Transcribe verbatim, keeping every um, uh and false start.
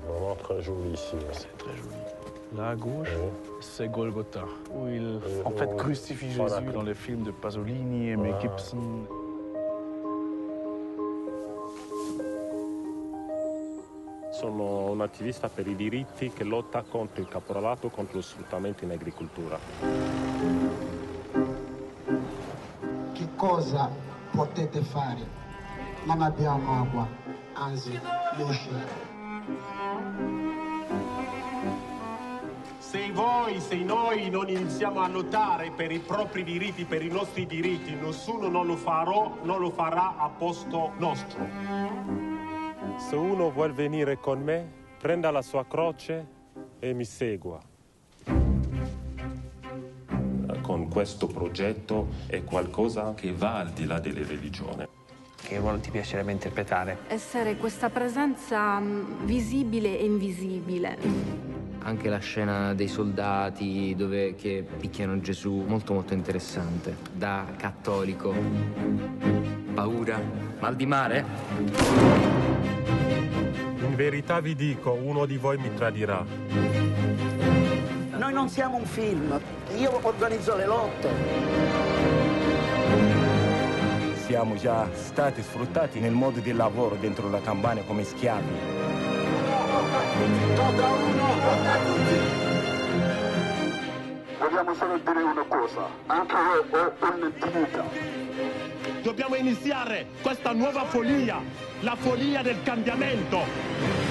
Vraiment très jolissime. C'est très joli. Là à gauche, Oui. c'est Golgotha, où il Oui, en fait on- crucifie Jésus voilà. dans les films de Pasolini et Mel Ah. Gibson. Sono un attivista per i diritti che lotta contro il caporalato, contro lo sfruttamento in agricoltura. Che cosa potete fare? Non abbiamo acqua, anzi luce. Se voi, se noi non iniziamo a lottare per i propri diritti, per i nostri diritti, nessuno non lo farà, non lo farà a posto nostro. Se uno vuol venire con me, prenda la sua croce e mi segua. Con questo progetto è qualcosa che va al di là delle religioni. Che ruolo ti piacerebbe interpretare? Essere questa presenza mh, visibile e invisibile. Anche la scena dei soldati dove, che picchiano Gesù, molto molto interessante. Da cattolico. Paura? Mal di mare? In verità vi dico, uno di voi mi tradirà. Noi non siamo un film, io organizzo le lotte. Siamo già stati sfruttati nel modo di lavoro dentro la campagna come schiavi. Tocca uno, tocca tutti. Vogliamo solo dire una cosa, anche io ho un'intimità. Dobbiamo iniziare questa nuova follia, la follia del cambiamento.